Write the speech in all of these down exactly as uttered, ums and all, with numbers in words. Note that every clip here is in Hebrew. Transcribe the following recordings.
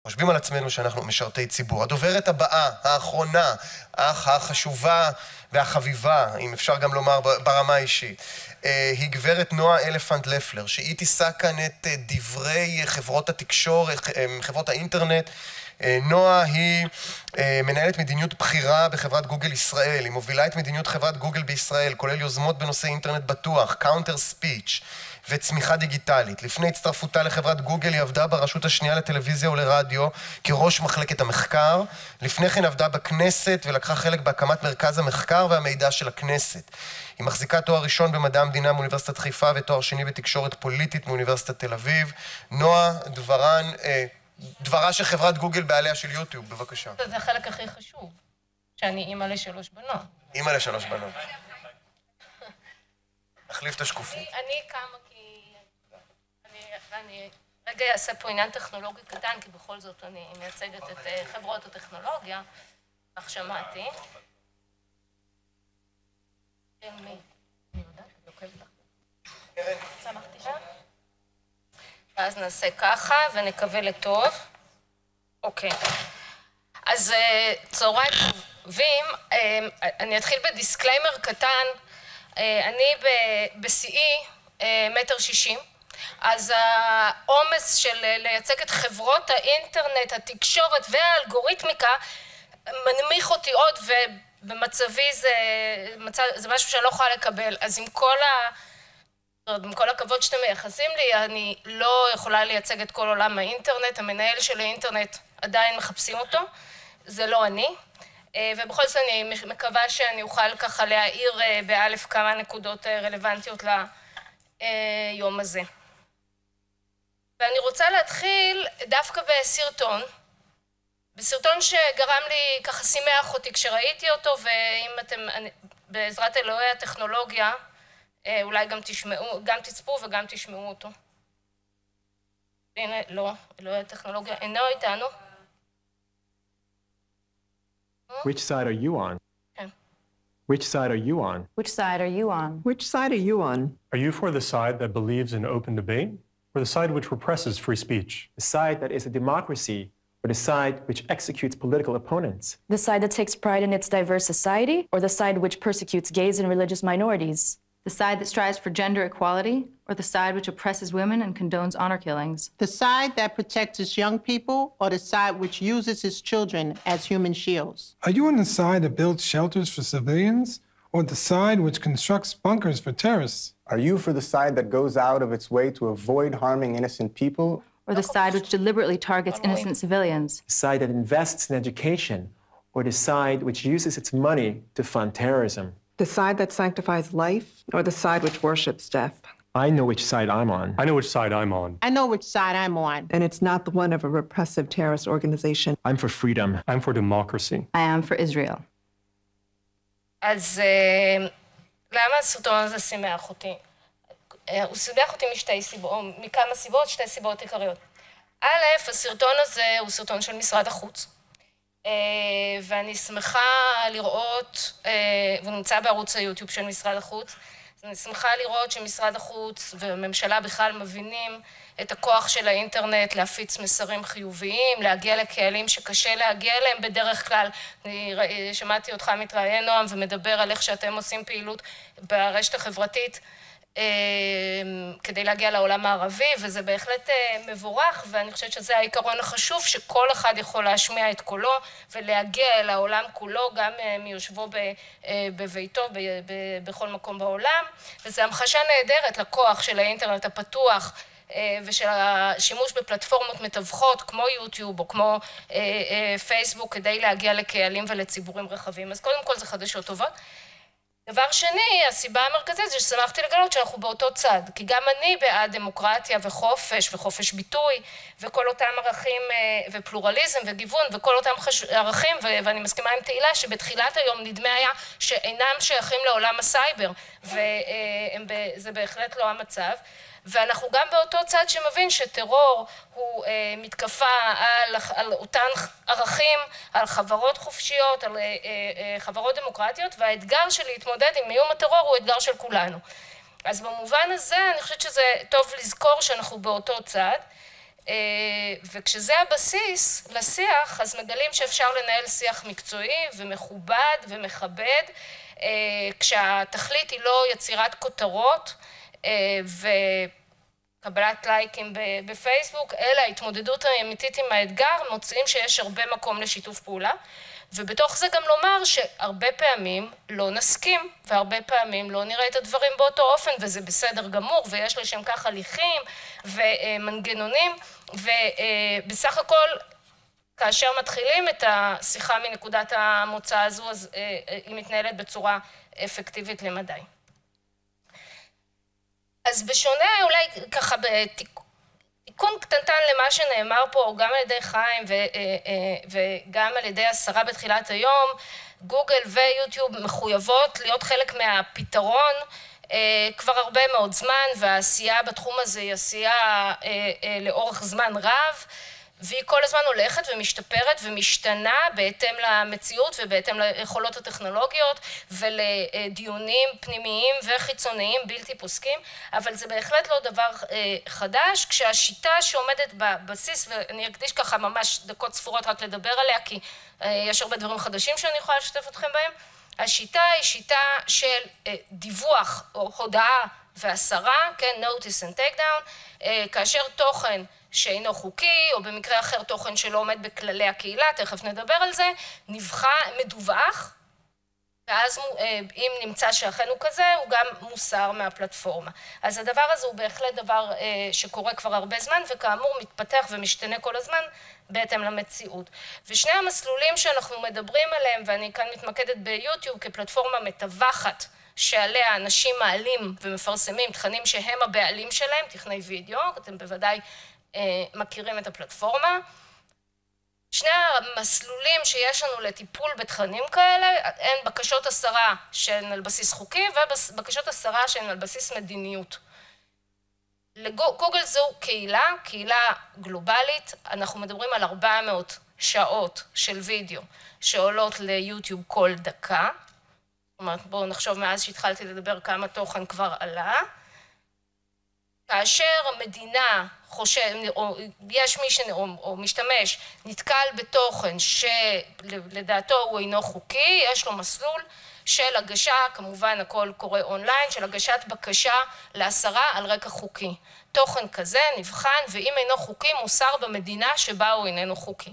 חושבים על עצמנו שאנחנו משרתי ציבור. הדוברת הבאה, האחרונה, אך החשובה והחביבה, אם אפשר גם לומר ברמה האישית, היא גברת נועה אלפנט לפלר, שהיא תישא כאן את דברי חברות התקשורת, חברות האינטרנט. נועה היא מנהלת מדיניות בחירה בחברת גוגל ישראל, היא מובילה את מדיניות חברת גוגל בישראל, כולל יוזמות בנושא אינטרנט בטוח, קאונטר ספיץ' וצמיחה דיגיטלית. לפני הצטרפותה לחברת גוגל היא עבדה ברשות השנייה לטלוויזיה ולרדיו כראש מחלקת המחקר. לפני כן עבדה בכנסת ולקחה חלק בהקמת מרכז המחקר והמידע של הכנסת. היא מחזיקה תואר ראשון במדע המדינה מאוניברסיטת חיפה ותואר שני בתקשורת פוליטית מאוניברסיטת תל אביב. נועה, דברן, אה, דברה של חברת גוגל בעליה של יוטיוב, בבקשה. זה החלק הכי חשוב, שאני אימא לשלוש בנות. אימא לשלוש בנות. נחליף את השקופית. אני קמה כי... אני רגע אעשה פה עניין טכנולוגי קטן, כי בכל זאת אני מייצגת את חברות הטכנולוגיה, כך שמעתי. מי? אני יודעת, אני עוקבת לך. צמחתי שם? ואז נעשה ככה ונקווה לטוב. אוקיי. אז צהריים טובים, אני אתחיל בדיסקליימר קטן. אני בשיאי מטר שישים. אז העומס של לייצג את חברות האינטרנט, התקשורת והאלגוריתמיקה מנמיך אותי עוד, ובמצבי זה, זה משהו שאני לא יכולה לקבל. אז עם כל, ה, עם כל הכבוד שאתם מייחסים לי, אני לא יכולה לייצג את כל עולם האינטרנט. המנהל של האינטרנט עדיין מחפשים אותו, זה לא אני. ובכל זאת אני מקווה שאני אוכל ככה להעיר באלף כמה נקודות רלוונטיות ליום הזה. ואני רוצה להתחיל דווקא בסרטון, בסרטון שגרם לי, ככה שימח אותי כשראיתי אותו, ואם אתם, בעזרת אלוהי הטכנולוגיה, אולי גם תשמעו, גם תצפו וגם תשמעו אותו. הנה, לא, אלוהי הטכנולוגיה אינו איתנו. Which side are you on? כן. Which side are you on? Which side are you on? Which side are you on? Are you for the side that believes in open debate, or the side which represses free speech? The side that is a democracy, or the side which executes political opponents? The side that takes pride in its diverse society, or the side which persecutes gays and religious minorities? The side that strives for gender equality, or the side which oppresses women and condones honor killings? The side that protects its young people, or the side which uses its children as human shields? Are you on the side that builds shelters for civilians, or the side which constructs bunkers for terrorists? Are you for the side that goes out of its way to avoid harming innocent people? Or the side which deliberately targets innocent civilians? The side that invests in education, or the side which uses its money to fund terrorism? The side that sanctifies life, or the side which worships death? I know which side I'm on. I know which side I'm on. I know which side I'm on. And it's not the one of a repressive terrorist organization. I'm for freedom. I'm for democracy. I am for Israel. אז למה הסרטון הזה שימח אותי? הוא שימח אותי משתי סיבות, מכמה סיבות, שתי סיבות עיקריות. א', הסרטון הזה הוא סרטון של משרד החוץ, ואני שמחה לראות, והוא נמצא בערוץ היוטיוב של משרד החוץ, אז אני שמחה לראות שמשרד החוץ והממשלה בכלל מבינים את הכוח של האינטרנט להפיץ מסרים חיוביים, להגיע לקהלים שקשה להגיע אליהם בדרך כלל. אני שמעתי אותך מתראיין, נועם, ומדבר על איך שאתם עושים פעילות ברשת החברתית כדי להגיע לעולם הערבי, וזה בהחלט מבורך, ואני חושבת שזה העיקרון החשוב, שכל אחד יכול להשמיע את קולו ולהגיע אל העולם כולו, גם מיושבו בביתו, בכל מקום בעולם, וזו המחשה נהדרת לכוח של האינטרנט הפתוח, ושל השימוש בפלטפורמות מתווכות כמו יוטיוב או כמו פייסבוק, כדי להגיע לקהלים ולציבורים רחבים. אז קודם כל זה חדשות טובות. דבר שני, הסיבה המרכזית זה ששמחתי לגלות שאנחנו באותו צד, כי גם אני בעד דמוקרטיה וחופש וחופש ביטוי וכל אותם ערכים ופלורליזם וגיוון וכל אותם ערכים, ואני מסכימה עם תהילה שבתחילת היום נדמה היה שאינם שייכים לעולם הסייבר, וזה בהחלט לא המצב. ואנחנו גם באותו צד שמבין שטרור הוא אה, מתקפה על, על אותן ערכים, על חברות חופשיות, על אה, אה, חברות דמוקרטיות, והאתגר של להתמודד עם איום הטרור הוא אתגר של כולנו. אז במובן הזה אני חושבת שזה טוב לזכור שאנחנו באותו צד. וכשזה הבסיס לשיח, אז מגלים שאפשר לנהל שיח מקצועי ומכובד ומכבד, כשהתכלית היא לא יצירת כותרות וקבלת לייקים בפייסבוק, אלא התמודדות אמיתית עם האתגר, מוצאים שיש הרבה מקום לשיתוף פעולה, ובתוך זה גם לומר שהרבה פעמים לא נסכים, והרבה פעמים לא נראה את הדברים באותו אופן, וזה בסדר גמור, ויש לשם כך הליכים ומנגנונים, ובסך הכל, כאשר מתחילים את השיחה מנקודת המוצא הזו, אז היא מתנהלת בצורה אפקטיבית למדי. אז בשונה, אולי ככה בתיקון קטנטן למה שנאמר פה, גם על ידי חיים וגם על ידי השרה בתחילת היום, גוגל ויוטיוב מחויבות להיות חלק מהפתרון כבר הרבה מאוד זמן, והעשייה בתחום הזה היא עשייה לאורך זמן רב, והיא כל הזמן הולכת ומשתפרת ומשתנה בהתאם למציאות ובהתאם ליכולות הטכנולוגיות ולדיונים פנימיים וחיצוניים בלתי פוסקים, אבל זה בהחלט לא דבר חדש, כשהשיטה שעומדת בבסיס, ואני אקדיש ככה ממש דקות ספורות רק לדבר עליה, כי יש הרבה דברים חדשים שאני יכולה לשתף אתכם בהם, השיטה היא שיטה של דיווח או הודעה והסרה, כן, notice and take down, כאשר תוכן שאינו חוקי, או במקרה אחר תוכן שלא עומד בכללי הקהילה, תכף נדבר על זה, נבחר, מדווח, ואז אם נמצא שאכן הוא כזה, הוא גם מוסר מהפלטפורמה. אז הדבר הזה הוא בהחלט דבר שקורה כבר הרבה זמן, וכאמור מתפתח ומשתנה כל הזמן בהתאם למציאות. ושני המסלולים שאנחנו מדברים עליהם, ואני כאן מתמקדת ביוטיוב כפלטפורמה מתווכת, שעליה אנשים מעלים ומפרסמים תכנים שהם הבעלים שלהם, תכני וידאו, אתם בוודאי מכירים את הפלטפורמה. שני המסלולים שיש לנו לטיפול בתכנים כאלה, הן בקשות הסרה שהן על בסיס חוקי, ובקשות הסרה שהן על בסיס מדיניות. לגוגל זו קהילה, קהילה גלובלית, אנחנו מדברים על ארבע מאות שעות של וידאו שעולות ליוטיוב כל דקה. זאת אומרת, בואו נחשוב מאז שהתחלתי לדבר כמה תוכן כבר עלה. כאשר המדינה חושב, או יש מי ש... או, או משתמש, נתקל בתוכן שלדעתו הוא אינו חוקי, יש לו מסלול של הגשה, כמובן הכל קורה אונליין, של הגשת בקשה להסרה על רקע חוקי. תוכן כזה נבחן, ואם אינו חוקי, מוסר במדינה שבה הוא איננו חוקי.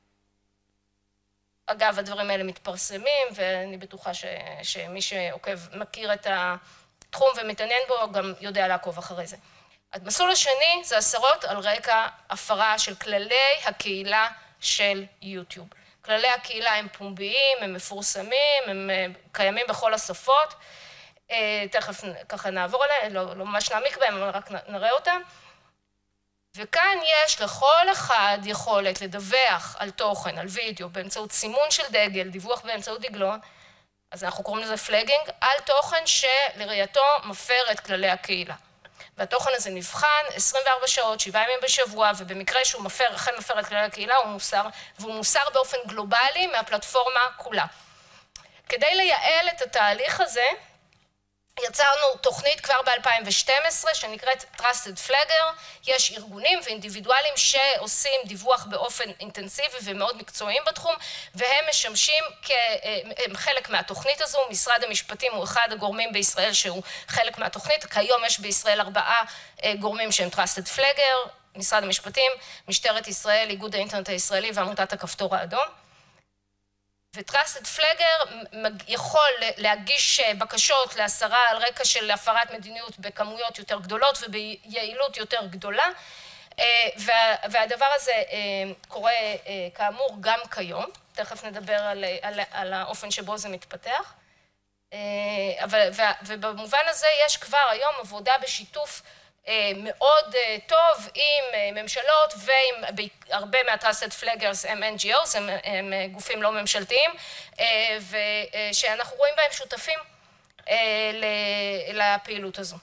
אגב, הדברים האלה מתפרסמים, ואני בטוחה ש... שמי שעוקב מכיר את התחום ומתעניין בו, גם יודע לעקוב אחרי זה. המסלול השני זה הסרות על רקע הפרה של כללי הקהילה של יוטיוב. כללי הקהילה הם פומביים, הם מפורסמים, הם קיימים בכל השפות. תכף ככה נעבור עליהם, לא, לא ממש נעמיק בהם, אבל רק נראה אותם. וכאן יש לכל אחד יכולת לדווח על תוכן, על וידאו, באמצעות סימון של דגל, דיווח באמצעות דגלון, אז אנחנו קוראים לזה פלגינג, על תוכן שלראייתו מפר את כללי הקהילה. והתוכן הזה נבחן עשרים וארבע שעות, שבעה ימים בשבוע, ובמקרה שהוא מפר, אכן מפר את כללי הקהילה, הוא מוסר, והוא מוסר באופן גלובלי מהפלטפורמה כולה. כדי לייעל את התהליך הזה, יצרנו תוכנית כבר ב-אלפיים ושתים עשרה שנקראת Trusted Flagger, יש ארגונים ואינדיבידואלים שעושים דיווח באופן אינטנסיבי ומאוד מקצועיים בתחום, והם משמשים כחלק מהתוכנית הזו. משרד המשפטים הוא אחד הגורמים בישראל שהוא חלק מהתוכנית, כיום יש בישראל ארבעה גורמים שהם Trusted Flagger, משרד המשפטים, משטרת ישראל, איגוד האינטרנט הישראלי ועמותת הכפתור האדום. ו-Trusted Flagger יכול להגיש בקשות להסרה על רקע של הפרת מדיניות בכמויות יותר גדולות וביעילות יותר גדולה, והדבר הזה קורה כאמור גם כיום, תכף נדבר על, על, על האופן שבו זה מתפתח, אבל, ובמובן הזה יש כבר היום עבודה בשיתוף מאוד טוב עם ממשלות ועם הרבה מה-Trusted Flaggers הם אן ג'י או'ס, הם, הם גופים לא ממשלתיים, ושאנחנו רואים בהם שותפים לפעילות הזו.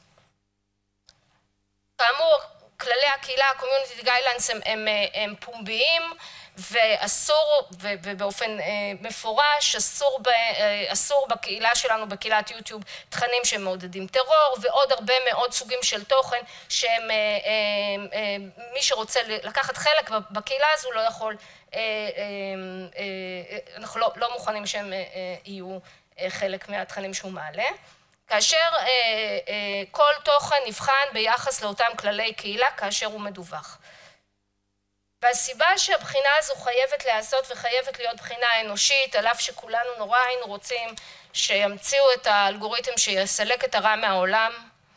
כאמור, כללי הקהילה, ה-Community Guidelines הם, הם, הם פומביים, ואסור, ובאופן מפורש, אסור, אסור בקהילה שלנו, בקהילת יוטיוב, תכנים שמעודדים טרור, ועוד הרבה מאוד סוגים של תוכן, שהם, מי שרוצה לקחת חלק בקהילה הזו לא יכול, אנחנו לא, לא מוכנים שהם יהיו חלק מהתכנים שהוא מעלה. כאשר כל תוכן נבחן ביחס לאותם כללי קהילה, כאשר הוא מדווח. והסיבה שהבחינה הזו חייבת להיעשות וחייבת להיות בחינה אנושית, על אף שכולנו נורא היינו רוצים שימציאו את האלגוריתם שיסלק את הרע מהעולם,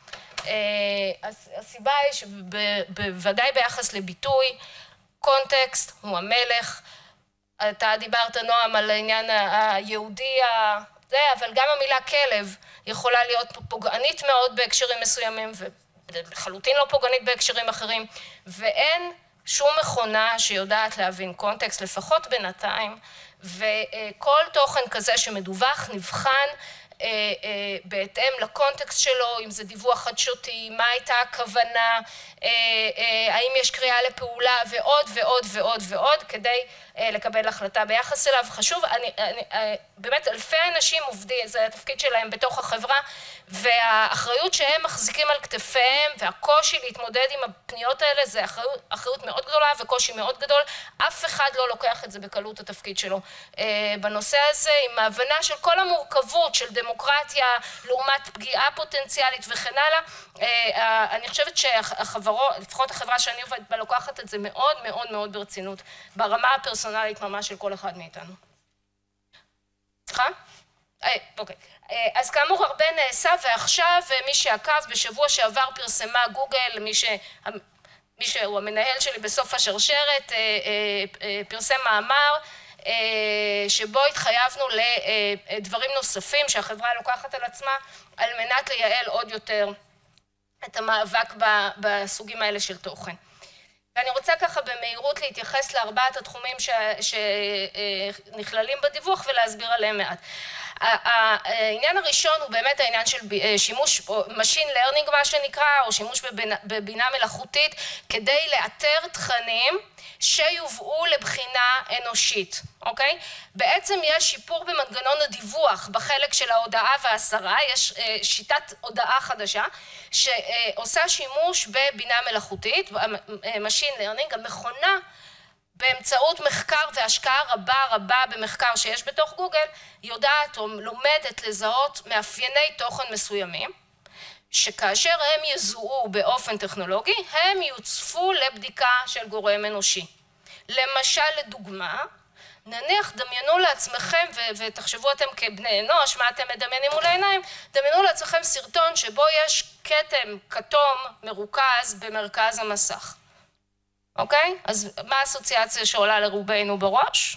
הסיבה היא שבוודאי ביחס לביטוי, קונטקסט הוא המלך. אתה דיברת, נועם, על העניין היהודי, זה, אבל גם המילה כלב יכולה להיות פוגענית מאוד בהקשרים מסוימים, ולחלוטין לא פוגענית בהקשרים אחרים, ואין שום מכונה שיודעת להבין קונטקסט, לפחות בינתיים, וכל תוכן כזה שמדווח נבחן בהתאם לקונטקסט שלו, אם זה דיווח חדשותי, מה הייתה הכוונה, האם יש קריאה לפעולה, ועוד ועוד ועוד ועוד, כדי לקבל החלטה ביחס אליו. חשוב, אני, אני, באמת אלפי אנשים עובדים, זה התפקיד שלהם בתוך החברה, והאחריות שהם מחזיקים על כתפיהם, והקושי להתמודד עם הפניות האלה, זה אחריות, אחריות מאוד גדולה וקושי מאוד גדול. אף אחד לא לוקח את זה בקלות התפקיד שלו. בנושא הזה, עם ההבנה של כל המורכבות של דמוקרטיה, לעומת פגיעה פוטנציאלית וכן הלאה, אני חושבת שהחברות, לפחות החברה שאני עובדת בה, לוקחת את זה מאוד מאוד מאוד ברצינות, ברמה הפרסונלית ממש של כל אחד מאיתנו. סליחה? אוקיי. אז כאמור הרבה נעשה, ועכשיו מי שעקב בשבוע שעבר פרסמה גוגל, מי ש... מי שהוא המנהל שלי בסוף השרשרת, פרסם מאמר שבו התחייבנו לדברים נוספים שהחברה לוקחת על עצמה על מנת לייעל עוד יותר את המאבק בסוגים האלה של תוכן. ואני רוצה ככה במהירות להתייחס לארבעת התחומים שנכללים בדיווח ולהסביר עליהם מעט. העניין הראשון הוא באמת העניין של שימוש, או machine learning מה שנקרא, או שימוש בבינה מלאכותית, כדי לאתר תכנים שיובאו לבחינה אנושית, אוקיי? בעצם יש שיפור במנגנון הדיווח בחלק של ההודעה וההסרה, יש שיטת הודעה חדשה שעושה שימוש בבינה מלאכותית, machine learning, המכונה באמצעות מחקר והשקעה רבה רבה במחקר שיש בתוך גוגל, יודעת או לומדת לזהות מאפייני תוכן מסוימים, שכאשר הם יזוהו באופן טכנולוגי, הם יוצפו לבדיקה של גורם אנושי. למשל, לדוגמה, נניח דמיינו לעצמכם, ותחשבו אתם כבני אנוש, מה אתם מדמיינים מול העיניים, דמיינו לעצמכם סרטון שבו יש כתם כתום מרוכז במרכז המסך. אוקיי? אז מה האסוציאציה שעולה לרובנו בראש?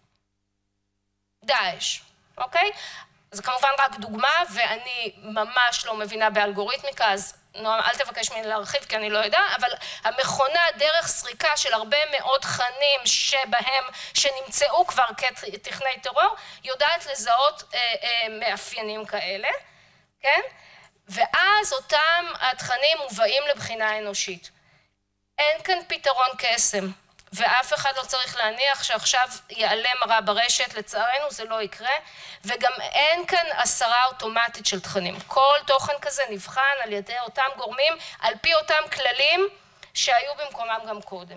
דאעש, אוקיי? זה כמובן רק דוגמה, ואני ממש לא מבינה באלגוריתמיקה, אז נועם, אל תבקש ממני להרחיב, כי אני לא יודע, אבל המכונה דרך סריקה של הרבה מאוד תכנים שבהם, שנמצאו כבר כתכני טרור, יודעת לזהות אה, אה, מאפיינים כאלה, כן? ואז אותם התכנים מובאים לבחינה אנושית. אין כאן פתרון קסם, ואף אחד לא צריך להניח שעכשיו ייעלם הרע ברשת, לצערנו זה לא יקרה, וגם אין כאן הסרה אוטומטית של תכנים. כל תוכן כזה נבחן על ידי אותם גורמים, על פי אותם כללים שהיו במקומם גם קודם.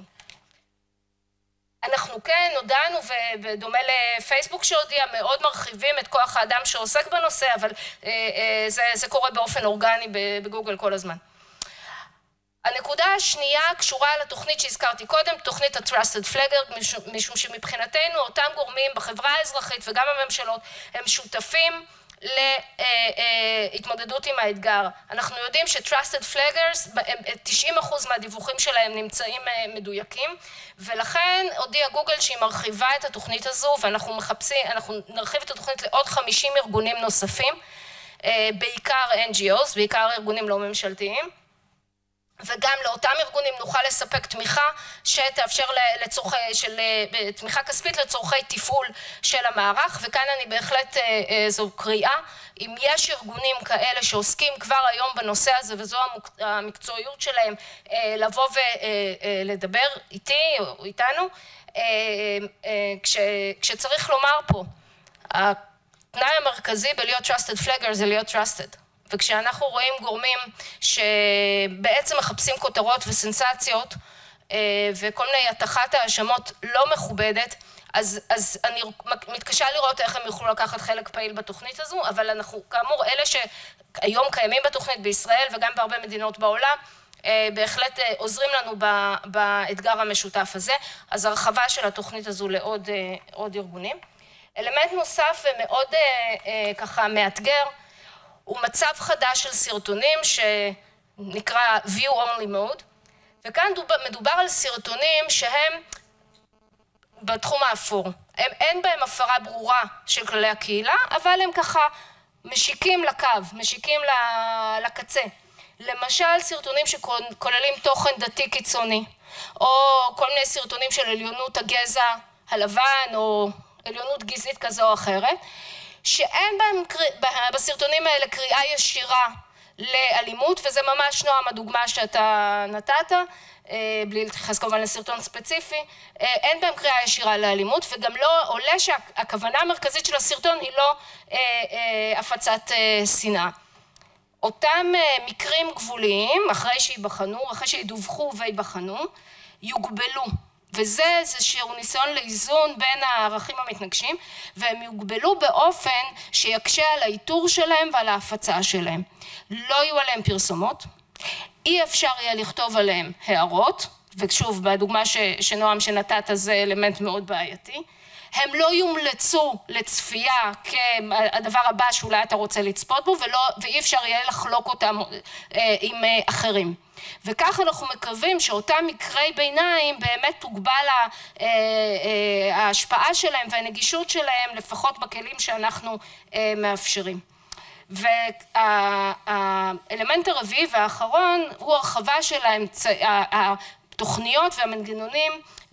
אנחנו כן הודענו, ובדומה לפייסבוק שהודיע, מאוד מרחיבים את כוח האדם שעוסק בנושא, אבל זה, זה קורה באופן אורגני בגוגל כל הזמן. הנקודה השנייה קשורה לתוכנית שהזכרתי קודם, תוכנית ה-Trusted Flagger, משום שמבחינתנו אותם גורמים בחברה האזרחית וגם הממשלות הם שותפים להתמודדות עם האתגר. אנחנו יודעים ש-Trusted Flaggers, תשעים אחוז מהדיווחים שלהם נמצאים מדויקים, ולכן הודיעה גוגל שהיא מרחיבה את התוכנית הזו, ואנחנו מחפשים, אנחנו נרחיב את התוכנית לעוד חמישים ארגונים נוספים, בעיקר אן ג'י או'ס, בעיקר ארגונים לא ממשלתיים. וגם לאותם ארגונים נוכל לספק תמיכה שתאפשר לצורכי, של, תמיכה כספית לצורכי תפעול של המערך, וכאן אני בהחלט, זו קריאה, אם יש ארגונים כאלה שעוסקים כבר היום בנושא הזה, וזו המקצועיות שלהם, לבוא ולדבר איתי או איתנו, כש, כשצריך לומר פה, התנאי המרכזי בלהיות trusted flagger זה להיות trusted. וכשאנחנו רואים גורמים שבעצם מחפשים כותרות וסנסציות, וכל מיני התחת האשמות לא מכובדת, אז, אז אני מתקשה לראות איך הם יוכלו לקחת חלק פעיל בתוכנית הזו, אבל אנחנו, כאמור, אלה שהיום קיימים בתוכנית בישראל וגם בהרבה מדינות בעולם, בהחלט עוזרים לנו באתגר המשותף הזה, אז הרחבה של התוכנית הזו לעוד עוד ארגונים. אלמנט נוסף ומאוד ככה מאתגר, הוא מצב חדש של סרטונים שנקרא view only mode, וכאן מדובר על סרטונים שהם בתחום האפור. הם, אין בהם הפרה ברורה של כללי הקהילה, אבל הם ככה משיקים לקו, משיקים לקצה. למשל, סרטונים שכוללים תוכן דתי קיצוני, או כל מיני סרטונים של עליונות הגזע הלבן, או עליונות גזעית כזו או אחרת, שאין בהם בסרטונים האלה קריאה ישירה לאלימות, וזה ממש נועם הדוגמה שאתה נתת, בלי להתייחס כמובן לסרטון ספציפי, אין בהם קריאה ישירה לאלימות, וגם לא עולה שהכוונה המרכזית של הסרטון היא לא הפצת שנאה. אותם מקרים גבוליים, אחרי שיבחנו, אחרי שידווחו ויבחנו, יוגבלו. וזה איזשהו ניסיון לאיזון בין הערכים המתנגשים, והם יוגבלו באופן שיקשה על האיתור שלהם ועל ההפצה שלהם. לא יהיו עליהם פרסומות, אי אפשר יהיה לכתוב עליהם הערות, ושוב, בדוגמה ש, שנועם שנתת זה אלמנט מאוד בעייתי, הם לא יומלצו לצפייה כהדבר הבא שאולי אתה רוצה לצפות בו, ולא, ואי אפשר יהיה לחלוק אותם אה, עם אה, אחרים. וכך אנחנו מקווים שאותם מקרי ביניים באמת תוגבל ה, אה, אה, ההשפעה שלהם והנגישות שלהם, לפחות בכלים שאנחנו אה, מאפשרים. והאלמנט הרביעי והאחרון הוא הרחבה של התוכניות והמנגנונים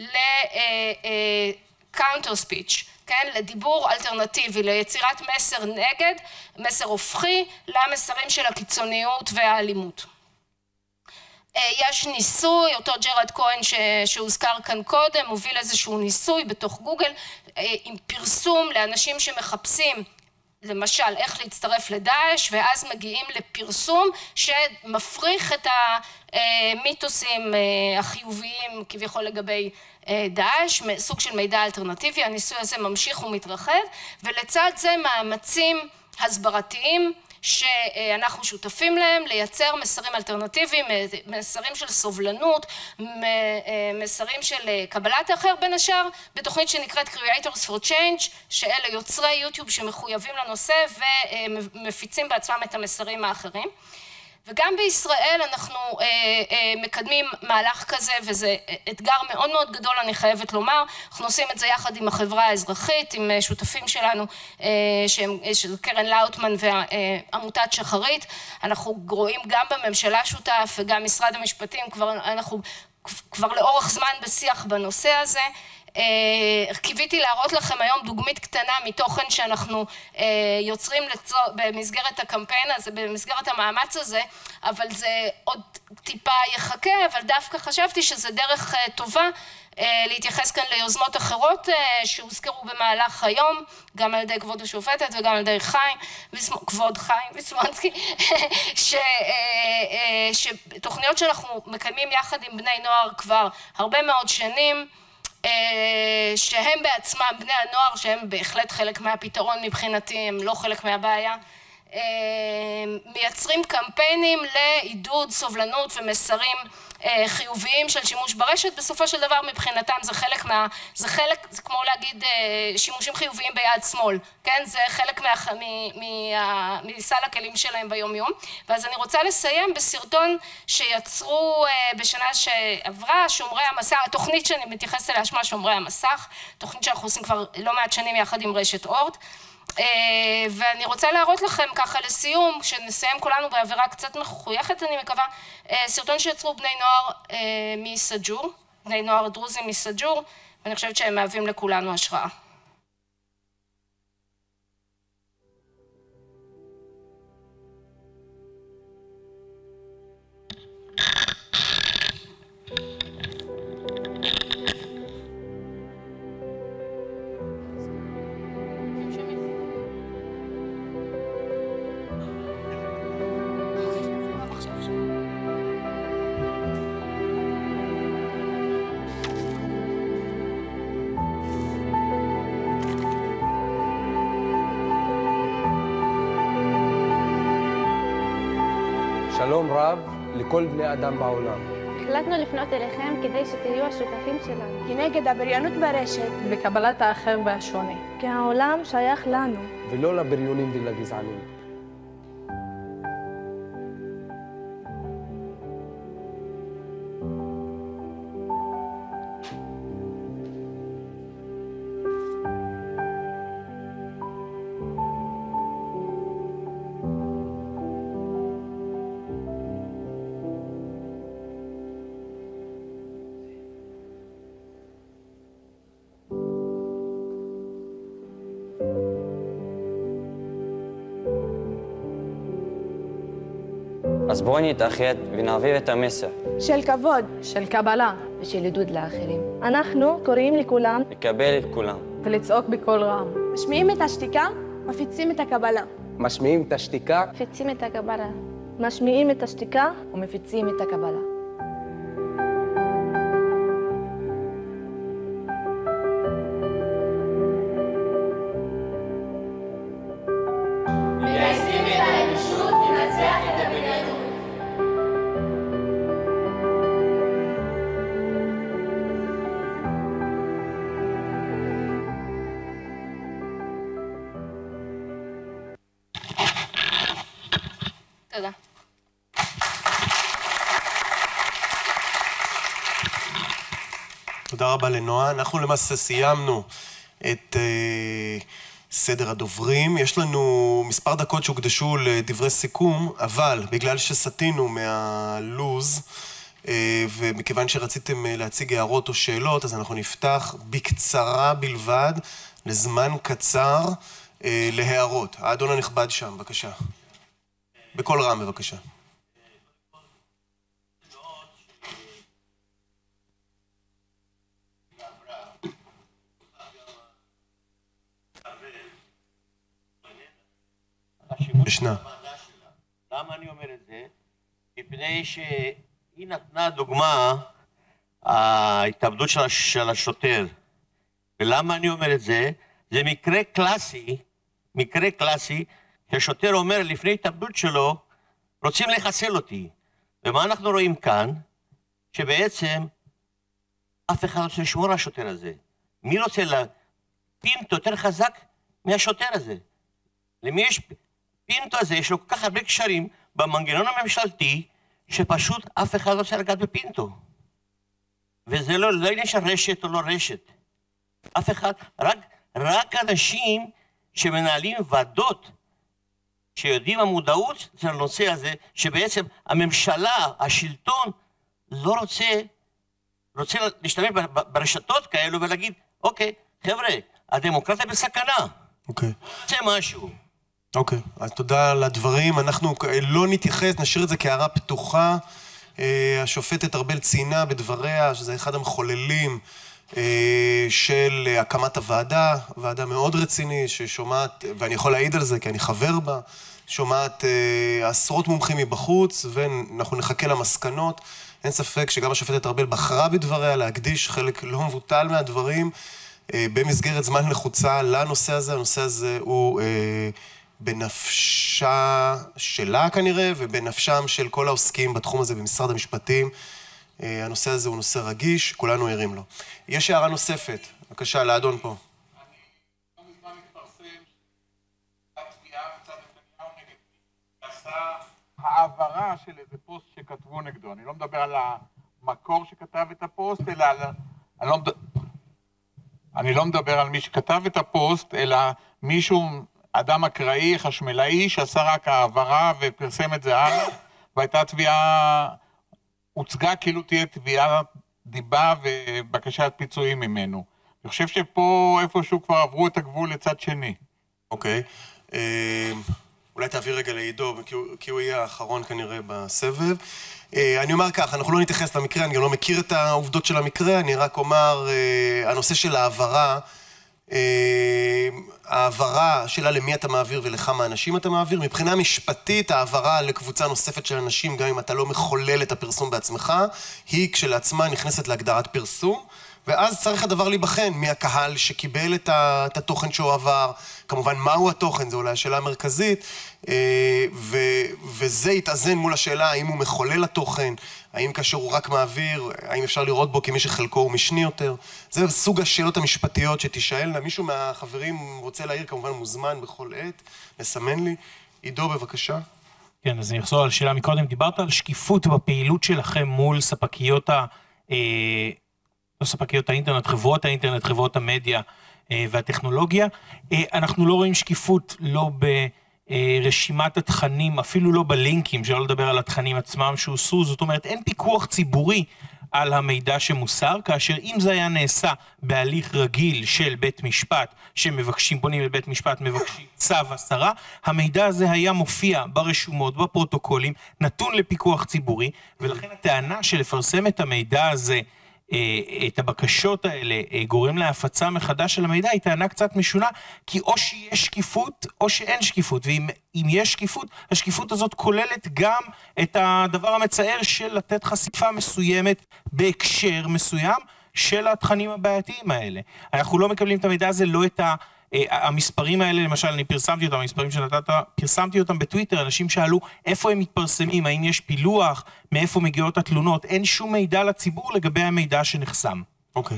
לקאונטר ספיץ', כן? לדיבור אלטרנטיבי, ליצירת מסר נגד, מסר הופכי למסרים של הקיצוניות והאלימות. יש ניסוי, אותו ג'רד כהן שהוזכר כאן קודם, הוביל איזשהו ניסוי בתוך גוגל עם פרסום לאנשים שמחפשים למשל, איך להצטרף לדאעש, ואז מגיעים לפרסום שמפריך את המיתוסים החיוביים כביכול לגבי דאעש, סוג של מידע אלטרנטיבי. הניסוי הזה ממשיך ומתרחב, ולצד זה מאמצים הסברתיים שאנחנו שותפים להם, לייצר מסרים אלטרנטיביים, מסרים של סובלנות, מסרים של קבלת האחר, בין השאר בתוכנית שנקראת Creators for Change, שאלה יוצרי יוטיוב שמחויבים לנושא ומפיצים בעצמם את המסרים האחרים. וגם בישראל אנחנו אה, אה, מקדמים מהלך כזה, וזה אתגר מאוד מאוד גדול, אני חייבת לומר. אנחנו עושים את זה יחד עם החברה האזרחית, עם שותפים שלנו, אה, שהם, שזה קרן לאוטמן ועמותת שחרית. אנחנו רואים גם בממשלה שותף וגם משרד המשפטים, כבר, אנחנו כבר לאורך זמן בשיח בנושא הזה. קיוויתי להראות לכם היום דוגמית קטנה מתוכן שאנחנו יוצרים במסגרת הקמפיין הזה, במסגרת המאמץ הזה, אבל זה עוד טיפה יחכה, אבל דווקא חשבתי שזה דרך טובה להתייחס כאן ליוזמות אחרות שהוזכרו במהלך היום, גם על ידי כבוד השופטת וגם על ידי חיים, כבוד חיים ויסמונסקי, שתוכניות שאנחנו מקיימים יחד עם בני נוער כבר הרבה מאוד שנים, שהם בעצמם, בני הנוער, שהם בהחלט חלק מהפתרון מבחינתי, הם לא חלק מהבעיה, מייצרים קמפיינים לעידוד סובלנות ומסרים חיוביים של שימוש ברשת. בסופו של דבר מבחינתם זה חלק מה, זה חלק, זה כמו להגיד שימושים חיוביים ביד שמאל, כן? זה חלק מה, מ, מה, מסל הכלים שלהם ביום יום. ואז אני רוצה לסיים בסרטון שיצרו בשנה שעברה, שומרי המסך, התוכנית שאני מתייחסת אליה שמה שומרי המסך, תוכנית שאנחנו עושים כבר לא מעט שנים יחד עם רשת אורט. ואני רוצה להראות לכם ככה לסיום, שנסיים כולנו בעבירה קצת מחויכת אני מקווה, סרטון שיצרו בני נוער מסג'ור, בני נוער דרוזים מסג'ור, ואני חושבת שהם מהווים לכולנו השראה. שלום רב לכל בני אדם בעולם. החלטנו לפנות אליכם כדי שתהיו השותפים שלנו כנגד הבריונות ברשת וקבלת האחר והשונה. כי העולם שייך לנו ולא לבריונים ולגזענים. אז בואו נתאחד ונעביר את המסר. של כבוד, של קבלה ושל עידוד לאחרים. אנחנו קוראים לכולם לקבל את כולם. ולצעוק בקול רם. משמיעים את השתיקה, מפיצים את הקבלה. משמיעים את השתיקה, מפיצים את הקבלה. משמיעים את השתיקה ומפיצים את הקבלה. מגייסים את האנושות ונצליח את הבריונות. תודה. תודה רבה לנועה. אנחנו למעשה סיימנו את uh, סדר הדוברים. יש לנו מספר דקות שהוקדשו לדברי סיכום, אבל בגלל שסטינו מהלוז, uh, ומכיוון שרציתם uh, להציג הערות או שאלות, אז אנחנו נפתח בקצרה בלבד, לזמן קצר, uh, להערות. האדון הנכבד שם, בבקשה. בכל רם, בבקשה. ישנה. למה אני אומר את זה? מפני שהיא נתנה דוגמה ההתאבדות של השוטר. ולמה אני אומר את זה? זה מקרה קלאסי, מקרה קלאסי, שהשוטר אומר לפני התאבדות שלו, רוצים לחסל אותי. ומה אנחנו רואים כאן? שבעצם אף אחד רוצה לשמור על השוטר הזה. מי רוצה לפינטו יותר חזק מהשוטר הזה? למי יש פינטו הזה? יש לו כל כך הרבה קשרים במנגנון הממשלתי, שפשוט אף אחד לא רוצה לגעת בפינטו. וזה לא, לא עניין של רשת או לא רשת. אף אחד, רק, רק אנשים שמנהלים ועדות, שיודעים המודעות של הנושא הזה, שבעצם הממשלה, השלטון, לא רוצה, רוצה להשתמש ברשתות כאלו ולהגיד, אוקיי, חבר'ה, הדמוקרטיה בסכנה. אוקיי. זה משהו. אוקיי, אז תודה על הדברים. אנחנו לא נתייחס, נשאיר את זה כהערה פתוחה. השופטת ארבל ציינה בדבריה, שזה אחד המחוללים של הקמת הוועדה, ועדה מאוד רצינית ששומעת, ואני יכול להעיד על זה כי אני חבר בה, שומעת עשרות מומחים מבחוץ, ואנחנו נחכה למסקנות. אין ספק שגם השופטת ארבל בחרה בדבריה להקדיש חלק לא מבוטל מהדברים במסגרת זמן לחוצה לנושא הזה. הנושא הזה הוא בנפשה שלה כנראה, ובנפשם של כל העוסקים בתחום הזה במשרד המשפטים. הנושא הזה הוא נושא רגיש, כולנו ערים לו. יש הערה נוספת, בבקשה, לאדון פה. העברה של איזה פוסט שכתבו נגדו. אני לא מדבר על המקור שכתב את הפוסט, אלא על... אני לא, מדבר... אני לא מדבר על מי שכתב את הפוסט, אלא מישהו, אדם אקראי, חשמלאי, שעשה רק העברה ופרסם את זה הלאה, והייתה תביעה, הוצגה כאילו תהיה תביעה דיבה ובקשת פיצויים ממנו. אני חושב שפה איפשהו כבר עברו את הגבול לצד שני. אוקיי. אולי תעביר רגע לעידו, כי הוא יהיה האחרון כנראה בסבב. אני אומר כך, אנחנו לא נתייחס למקרה, אני גם לא מכיר את העובדות של המקרה, אני רק אומר, הנושא של העברה, העברה שלה למי אתה מעביר ולכמה אנשים אתה מעביר, מבחינה משפטית, העברה לקבוצה נוספת של אנשים, גם אם אתה לא מחולל את הפרסום בעצמך, היא כשלעצמה נכנסת להגדרת פרסום, ואז צריך הדבר להיבחן מהקהל שקיבל את, ה, את התוכן שהוא עבר, כמובן מהו התוכן, זו אולי השאלה המרכזית, ו, וזה יתאזן מול השאלה האם הוא מחולל התוכן, האם כאשר הוא רק מעביר, האם אפשר לראות בו כמי שחלקו הוא משני יותר. זה סוג השאלות המשפטיות שתשאלנה. מישהו מהחברים רוצה להעיר, כמובן מוזמן בכל עת, לסמן לי. עידו, בבקשה. כן, אז אני אחזור על שאלה מקודם. דיברת על שקיפות בפעילות שלכם מול ספקיות ה... לא ספקיות האינטרנט, חברות האינטרנט, חברות המדיה והטכנולוגיה. אנחנו לא רואים שקיפות, לא ברשימת התכנים, אפילו לא בלינקים, שלא לדבר על התכנים עצמם שהוסרו. זאת אומרת, אין פיקוח ציבורי על המידע שמוסר, כאשר אם זה היה נעשה בהליך רגיל של בית משפט, שמבקשים, פונים לבית משפט, מבקשים צו הסרה, המידע הזה היה מופיע ברשומות, בפרוטוקולים, נתון לפיקוח ציבורי, ולכן הטענה של לפרסם את המידע הזה, את הבקשות האלה, גורם להפצה מחדש של המידע, היא טענה קצת משונה, כי או שיש שקיפות, או שאין שקיפות, ואם אם יש שקיפות, השקיפות הזאת כוללת גם את הדבר המצער של לתת חשיפה מסוימת, בהקשר מסוים, של התכנים הבעייתיים האלה. אנחנו לא מקבלים את המידע הזה, לא את ה... המספרים האלה, למשל, אני פרסמתי אותם, המספרים שנתת, פרסמתי אותם בטוויטר, אנשים שאלו איפה הם מתפרסמים, האם יש פילוח, מאיפה מגיעות התלונות, אין שום מידע לציבור לגבי המידע שנחסם. אוקיי.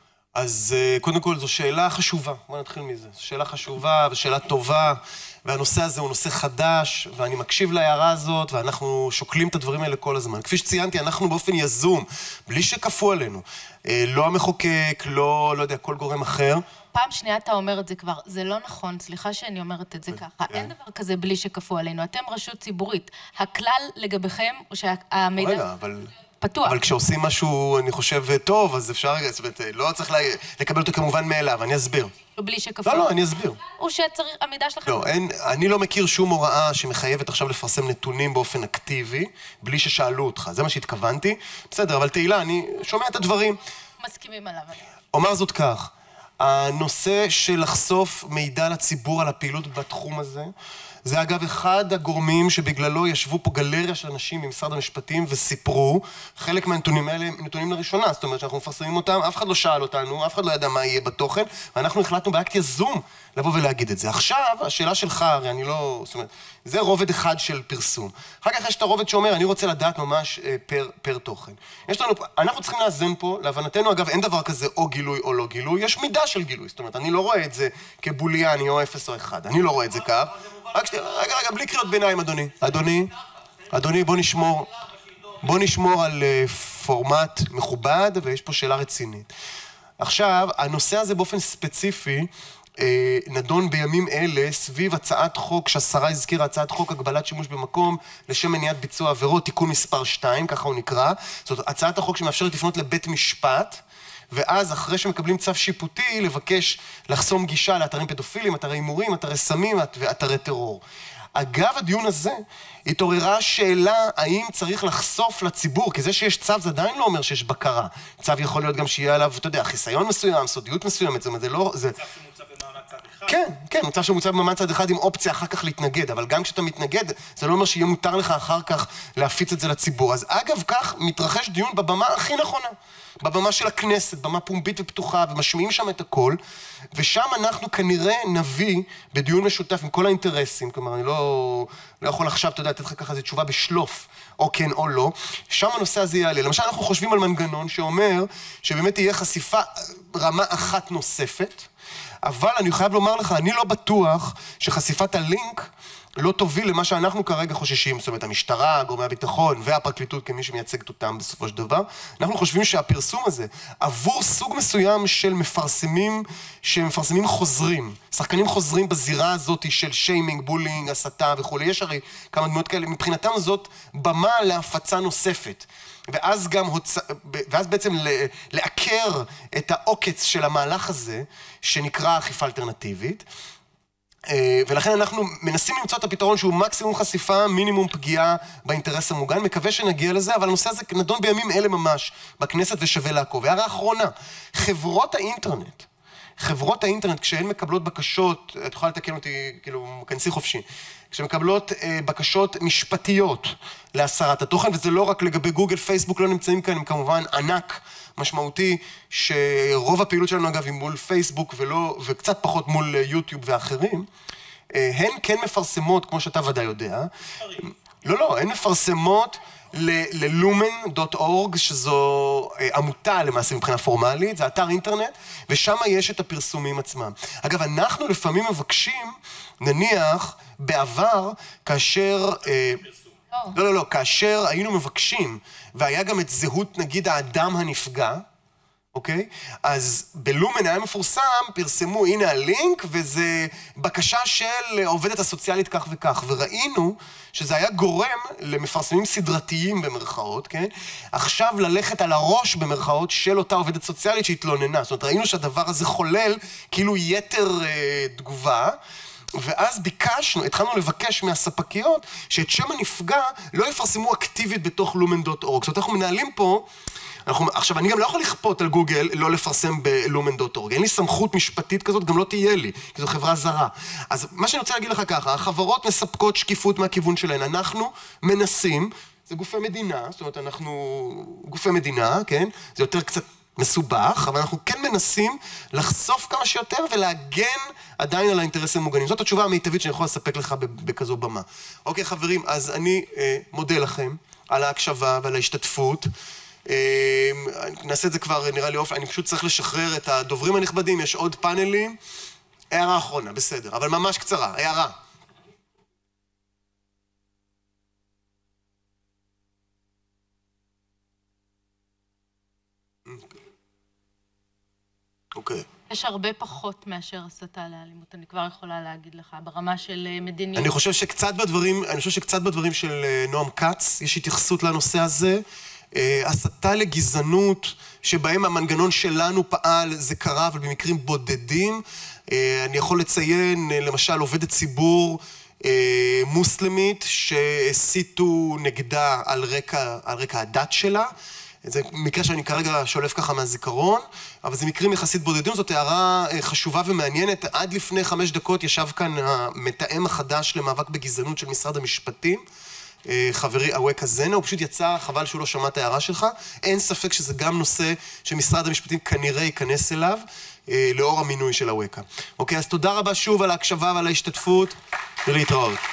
אז קודם כל זו שאלה חשובה, בוא נתחיל מזה. זו שאלה חשובה ושאלה טובה, והנושא הזה הוא נושא חדש, ואני מקשיב להערה הזאת, ואנחנו שוקלים את הדברים האלה כל הזמן. כפי שציינתי, אנחנו באופן יזום, בלי שכפו עלינו, לא המחוקק, לא, לא יודע, כל גורם אחר. פעם שנייה אתה אומר את זה כבר, זה לא נכון, סליחה שאני אומרת את זה ככה, אין דבר כזה בלי שכפו עלינו, אתם רשות ציבורית, הכלל לגביכם הוא שהמידע... רגע, אבל... פתוח. אבל כשעושים משהו, אני חושב, טוב, אז אפשר, זאת אומרת, לא צריך לקבל אותו כמובן מאליו, אני אסביר. בלי שכפו. לא, לא, אני אסביר. או שצריך, המידע שלכם... לא, אין, אני לא מכיר שום הוראה שמחייבת עכשיו לפרסם נתונים באופן אקטיבי, בלי ששאלו אותך, זה מה שהתכוונתי. בסדר, אבל תהילה, אני שומע את הדברים. מסכימים עליו. אומר זאת כך, הנושא של לחשוף מידע לציבור על הפעילות בתחום הזה, זה אגב אחד הגורמים שבגללו ישבו פה גלריה של אנשים ממשרד המשפטים וסיפרו, חלק מהנתונים האלה הם נתונים לראשונה, זאת אומרת שאנחנו מפרסמים אותם, אף אחד לא שאל אותנו, אף אחד לא ידע מה יהיה בתוכן, ואנחנו החלטנו באקט יזום לבוא ולהגיד את זה. עכשיו, השאלה שלך, הרי אני לא, זאת אומרת, זה רובד אחד של פרסום. אחר כך יש את הרובד שאומר, אני רוצה לדעת ממש אה, פר, פר תוכן. יש לנו, אנחנו צריכים לאזן פה, להבנתנו, אגב, אין דבר כזה או גילוי או לא גילוי, יש מידה של גילוי, זאת אומרת, אני לא רואה את זה כבוליאני או אפס או אחד, אני לא רואה את זה כך. רק שנייה, רגע, רגע, בלי קריאות ביניים, אדוני. אדוני, אדוני, בוא נשמור, בוא נשמור על uh, פורמט מכובד, ויש פה שאלה רצינית. עכשיו, הנושא הזה באופן ספציפי, uh, נדון בימים אלה, סביב הצעת חוק, שהשרה הזכירה, הצעת חוק הגבלת שימוש במקום, לשם מניעת ביצוע עבירות, תיקון מספר שתיים, ככה הוא נקרא. זאת הצעת החוק שמאפשרת לפנות לבית משפט, ואז אחרי שמקבלים צו שיפוטי, לבקש לחסום גישה לאתרים פדופילים, אתרי הימורים, אתרי סמים ואתרי טרור. אגב הדיון הזה, התעוררה שאלה האם צריך לחשוף לציבור, כי זה שיש צו זה עדיין לא אומר שיש בקרה. צו יכול להיות גם שיהיה עליו, אתה יודע, חיסיון מסוים, סודיות מסוימת, זאת אומרת, זה לא... זה... צו שמוצא במעמד צד אחד. כן, כן, צו שמוצא במעמד צד אחד עם אופציה אחר כך להתנגד, אבל גם כשאתה מתנגד, זה לא אומר שיהיה מותר לך אחר כך להפיץ את זה לציבור. אז אגב כך מתרחש דיון בבמה הכי נכונה. בבמה של הכנסת, במה פומבית ופתוחה, ומשמיעים שם את הכל, ושם אנחנו כנראה נביא בדיון משותף עם כל האינטרסים, כלומר, אני לא, לא יכול עכשיו, אתה יודע, לתת לך ככה איזו תשובה בשלוף, או כן או לא, שם הנושא הזה יעלה. למשל, אנחנו חושבים על מנגנון שאומר שבאמת תהיה חשיפה רמה אחת נוספת, אבל אני חייב לומר לך, אני לא בטוח שחשיפת הלינק לא תוביל למה שאנחנו כרגע חוששים, זאת אומרת, המשטרה, גורמי הביטחון והפרקליטות כמי שמייצגת אותם בסופו של דבר. אנחנו חושבים שהפרסום הזה, עבור סוג מסוים של מפרסמים, שמפרסמים חוזרים, שחקנים חוזרים בזירה הזאת של שיימינג, בולינג, הסתה וכו'. יש הרי כמה דמויות כאלה, מבחינתם זאת במה להפצה נוספת. ואז גם, הוצ... ואז בעצם לעקר את העוקץ של המהלך הזה, שנקרא אכיפה אלטרנטיבית. ולכן אנחנו מנסים למצוא את הפתרון שהוא מקסימום חשיפה, מינימום פגיעה באינטרס המוגן. מקווה שנגיע לזה, אבל הנושא הזה נדון בימים אלה ממש בכנסת ושווה לעקוב. הערה אחרונה, חברות האינטרנט, חברות האינטרנט, כשהן מקבלות בקשות, את יכולה לתקן אותי, כאילו, כנסי חופשי, כשמקבלות אה, בקשות משפטיות להסרת התוכן, וזה לא רק לגבי גוגל, פייסבוק לא נמצאים כאן, הם כמובן ענק משמעותי, שרוב הפעילות שלנו אגב היא מול פייסבוק ולא, וקצת פחות מול יוטיוב ואחרים, אה, הן כן מפרסמות, כמו שאתה ודאי יודע, לא, לא, הן מפרסמות ל-lumen דוט אורג, שזו עמותה למעשה מבחינה פורמלית, זה אתר אינטרנט, ושם יש את הפרסומים עצמם. אגב, אנחנו לפעמים מבקשים, נניח, בעבר, כאשר... לא, לא, לא, כאשר היינו מבקשים, והיה גם את זהות, נגיד, האדם הנפגע, אוקיי? אז בלומן היה מפורסם, פרסמו, הנה הלינק, וזה בקשה של עובדת הסוציאלית כך וכך, וראינו שזה היה גורם למפרסמים סדרתיים במרכאות, כן? עכשיו ללכת על הראש במרכאות של אותה עובדת סוציאלית שהתלוננה. זאת אומרת, ראינו שהדבר הזה חולל כאילו יתר אה, תגובה, ואז ביקשנו, התחלנו לבקש מהספקיות שאת שם הנפגע לא יפרסמו אקטיבית בתוך lumen דוט אורג. זאת אומרת, אנחנו מנהלים פה, אנחנו, עכשיו, אני גם לא יכול לכפות על גוגל לא לפרסם ב-lumen דוט אורג. אין לי סמכות משפטית כזאת, גם לא תהיה לי, כי זו חברה זרה. אז מה שאני רוצה להגיד לך ככה, החברות מספקות שקיפות מהכיוון שלהן. אנחנו מנסים, זה גופי מדינה, זאת אומרת, אנחנו גופי מדינה, כן? זה יותר קצת מסובך, אבל אנחנו כן מנסים לחשוף כמה שיותר ולהגן עדיין על האינטרסים המוגנים. זאת התשובה המיטבית שאני יכול לספק לך בכזו במה. אוקיי, חברים, אז אני אה, מודה לכם על ההקשבה ועל ההשתתפות. אה, נעשה את זה כבר, נראה לי אופן, אני פשוט צריך לשחרר את הדוברים הנכבדים, יש עוד פאנלים. הערה אחרונה, בסדר, אבל ממש קצרה, הערה. אוקיי. יש הרבה פחות מאשר הסתה לאלימות, אני כבר יכולה להגיד לך, ברמה של מדיניות. אני חושב שקצת בדברים, אני חושב שקצת בדברים של נועם קץ, יש התייחסות לנושא הזה. הסתה לגזענות, שבהם המנגנון שלנו פעל, זה קרה, אבל במקרים בודדים. אני יכול לציין, למשל, עובדת ציבור מוסלמית, שהסיתו נגדה על רקע, על רקע הדת שלה. זה מקרה שאני כרגע שולף ככה מהזיכרון, אבל זה מקרים יחסית בודדים, זאת הערה חשובה ומעניינת. עד לפני חמש דקות ישב כאן המתאם החדש למאבק בגזענות של משרד המשפטים, חברי אווקה זנה, הוא פשוט יצא, חבל שהוא לא שמע את ההערה שלך. אין ספק שזה גם נושא שמשרד המשפטים כנראה ייכנס אליו, לאור המינוי של אווקה. אוקיי, אז תודה רבה שוב על ההקשבה ועל ההשתתפות, ולהתראות.